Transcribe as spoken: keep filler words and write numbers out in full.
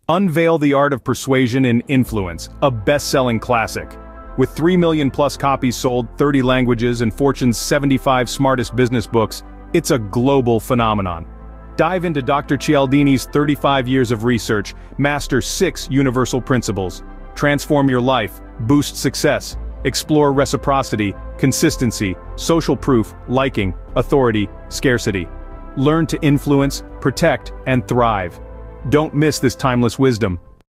Unveil the Art of Persuasion in Influence, a best-selling classic. With three million plus copies sold, thirty languages, and Fortune's seventy-five smartest business books, it's a global phenomenon. Dive into Doctor Cialdini's thirty-five years of research, master six universal principles, transform your life, boost success, explore reciprocity, consistency, social proof, liking, authority, scarcity. Learn to influence, protect, and thrive. Don't miss this timeless wisdom.